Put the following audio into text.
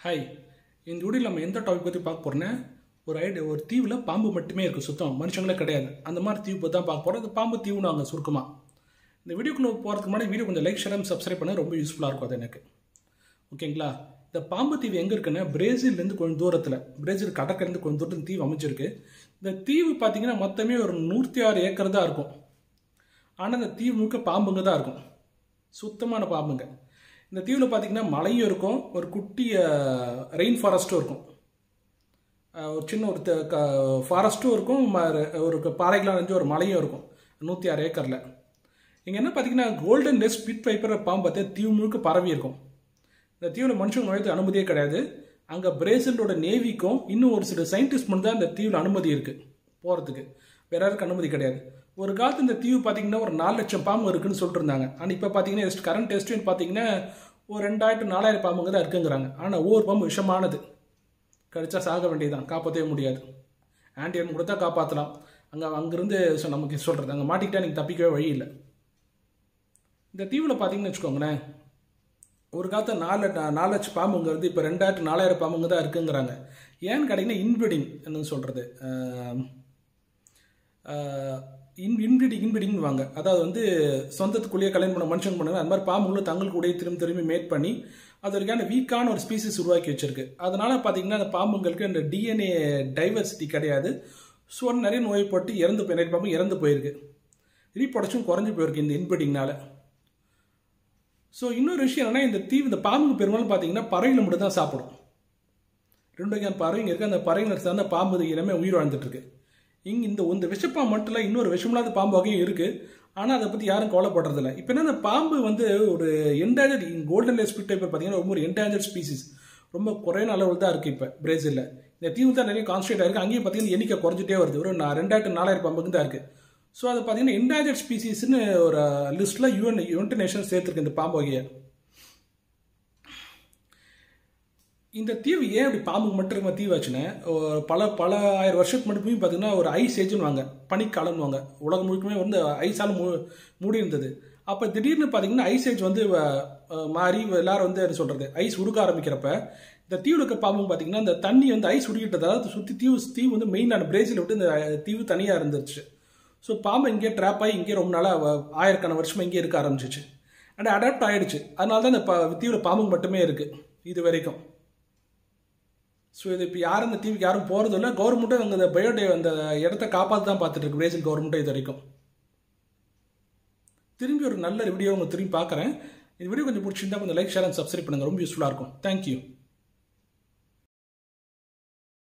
Hi, இந்த வீடியோவில் நம்ம எந்த டாபிக் பற்றி பார்க்க போகிறோன்னா ஒரு தீவில் பாம்பு மட்டுமே இருக்குது, சுத்தம் மனுஷங்களே கிடையாது. அந்த மாதிரி தீவு பற்றி தான் பார்க்க போகிறோம். அது பாம்பு தீவுன்னு அங்கே சுருக்கமாக. இந்த வீடியோக்குள்ளே போகிறதுக்கு முன்னாடி வீடியோ கொஞ்சம் லைக் ஷேர் சப்ஸ்கிரைப் பண்ண ரொம்ப யூஸ்ஃபுல்லாக இருக்கும் அது எனக்கு. ஓகேங்களா? இந்த பாம்பு தீவு எங்கே இருக்குன்னா பிரேசில்லேருந்து கொஞ்சம் தூரத்தில், பிரேசில் கடற்கரைந்து கொஞ்சம் தூரத்தில் தீவு அமைச்சிருக்கு. இந்த தீவு பார்த்தீங்கன்னா மொத்தமே ஒரு 106 ஏக்கர் தான் இருக்கும். ஆனால் இந்த தீவு முழுக்க பாம்புங்க தான் இருக்கும், சுத்தமான பாம்புங்க. இந்த தீவில் பார்த்தீங்கன்னா மலையும் இருக்கும், ஒரு குட்டி ரெயின் ஃபாரஸ்ட்டும் இருக்கும், ஒரு சின்ன ஒரு ஃபாரஸ்ட்டும் இருக்கும், ஒரு பாறைகளாக இருந்துச்சு ஒரு மலையும் இருக்கும் 106 ஏக்கரில். இங்கே என்ன பார்த்தீங்கன்னா கோல்டன் லெஸ் ஸ்பிட் வைப்பர் பாம்பு பார்த்தா தீவு முழுக்க பரவி இருக்கும். இந்த தீவில் மனுஷங்க நுழையது அனுமதியே கிடையாது. அங்கே பிரேசிலோட நேவிக்கும் இன்னும் ஒரு சில சயின்டிஸ்ட் மட்டும் தான் இந்த தீவில் அனுமதி இருக்குது போகிறதுக்கு, வேற யாருக்கும் அனுமதி கிடையாது. ஒரு காலத்து இந்த தீவு பார்த்தீங்கன்னா ஒரு 4 லட்சம் பாம்பு இருக்குன்னு சொல்லிட்டு இருந்தாங்க. ஆனால் இப்போ பார்த்தீங்கன்னா கரண்ட் எஸ்டிமேட் பார்த்தீங்கன்னா ஒரு 2000-4000 பாம்புங்க தான் இருக்குங்கிறாங்க. ஆனால் ஒவ்வொரு பாம்பு விஷமானது, கடிச்சா சாக வேண்டியதுதான், காப்பாற்றவே முடியாது. ஆன்டிபயோட்டிக் கொடுத்தா காப்பாற்றலாம், அங்கேருந்து நமக்கு சொல்கிறது அங்கே மாட்டிக்கிட்டா நீங்கள் தப்பிக்கவே வழி இல்லை. இந்த தீவில் பார்த்தீங்கன்னு வச்சுக்கோங்களேன், ஒரு காலத்தில் 4 லட்சம் பாம்புங்கிறது இப்போ 2000-4000 பாம்புங்க தான் இருக்குங்கிறாங்க. ஏன்னு கேட்டிங்கன்னா இன்பிரீடிங் என்னன்னு சொல்கிறது, இன்பிரீடிங் வாங்க, அதாவது வந்து சொந்தத்துக்குள்ளேயே கல்யாணம் பண்ண மனுஷன் பண்ணுங்க. அந்த மாதிரி பாம்புகளும் தங்களுக்குள்ளேயே திரும்பி மேட் பண்ணி அது வரைக்கான வீக்கான ஒரு ஸ்பீசிஸ் உருவாக்கி வச்சிருக்கு. அதனால பார்த்தீங்கன்னா அந்த பாம்புங்களுக்கு அந்த டிஎன்ஏ டைவர்சிட்டி கிடையாது. ஸோ நிறைய நோய்பட்டு நிறைய பாம்பு இறந்து போயிருக்கு, ரீப்ரொடக்ஷன் குறைஞ்சி போயிருக்கு இந்த இன்பிரீடிங்னால. ஸோ இன்னொரு விஷயம் என்னன்னா, இந்த பாம்புக்கு பெரும்பாலும் பார்த்தீங்கன்னா பறவைகளை மட்டும் தான் சாப்பிடும். 2 வகையான பறவைங்க இருக்குது. அந்த பறவைங்களை சார்ந்த பாம்பு இனமே உயிர் வாழ்ந்துட்டு இருக்கு. இந்த விஷப்பாம்பு மட்டும் இல்லை, இன்னொரு விஷமில்லாத பாம்பு வகையும் இருக்குது. ஆனால் அதை பற்றி யாரும் கவலைப்படுறதில்ல. இப்போ என்ன, அந்த பாம்பு வந்து ஒரு என்டேஞ்சர்ட் கோல்டன் லேஸ் ஸ்பிட் டைப்பர் பார்த்தீங்கன்னா ரொம்ப ஒரு என்டேஞ்சர்ட் ஸ்பீசிஸ், ரொம்ப குறையான அளவில் தான் இருக்குது இப்போ பிரேசிலில். இந்த தீவு தான் நிறைய கான்ஸ்டன்ட் ஆயிருக்கு. அங்கேயும் பார்த்தீங்கன்னா எண்ணிக்கை குறைஞ்சிட்டே வருது, ஒரு 2000-4000 பாம்புக்கு தான் இருக்குது. ஸோ அது பார்த்தீங்கன்னா என்டேஞ்சர்ட் ஸ்பீசிஸ்ன்னு ஒரு லிஸ்ட்டில் யுனைடெட் நேஷன்ஸ் சேர்த்துருக்கு இந்த பாம்பு வகையை. இந்த தீவு ஏன் அப்படி பாம்புக்கு மட்டும் இருக்க தீவு ஆச்சுன்னா, பல ஆயிரம் வருஷத்துக்கு மட்டுமே பார்த்தீங்கன்னா ஒரு ஐஸ் ஏஜ்னு வாங்க, பனிக்காலம்னுவாங்க. உலகம் முழுக்கமே வந்து ஐஸால் மூடி இருந்தது. அப்போ திடீர்னு பார்த்தீங்கன்னா ஐஸ் ஏஜ் வந்து மாறி எல்லாரும் வந்து என்ன சொல்கிறது, ஐஸ் உருக ஆரம்பிக்கிறப்ப இந்த தீவில் இருக்க பாம்பு பார்த்தீங்கன்னா இந்த தண்ணி வந்து ஐஸ் உருகிட்டதால் சுற்றி தீவு வந்து மெயினான பிரேசில் விட்டு இந்த தீவு தனியாக இருந்துருச்சு. ஸோ பாம்பு இங்கே ட்ராப் ஆகி இங்கே ரொம்ப நாளாக ஆயிரக்கணக்கான வருஷமாக இங்கே இருக்க ஆரம்பிச்சிச்சு. ஆனால் அடாப்ட் ஆகிடுச்சு. அதனால தான் இந்த தீவில் பாம்பு மட்டுமே இருக்குது இது வரைக்கும். ஸோ இது இப்போ யாரும் இந்த தீவுக்கு யாரும் போகிறது இல்லை. கவர்மெண்ட்டும் அங்கே இந்த அந்த இடத்த காப்பாற்ற தான் பார்த்துட்டு இருக்கு பிரேசில் கவர்மெண்ட்டும் இது வரைக்கும். திரும்பி ஒரு நல்ல வீடியோ திரும்பி பார்க்குறேன். இந்த வீடியோ கொஞ்சம் பிடிச்சிருந்தா கொஞ்சம் லைக் ஷேர் அண்ட் சப்ஸ்கிரைப் பண்ணுங்கள், ரொம்ப யூஸ்ஃபுல்லாக இருக்கும். தேங்க்யூ.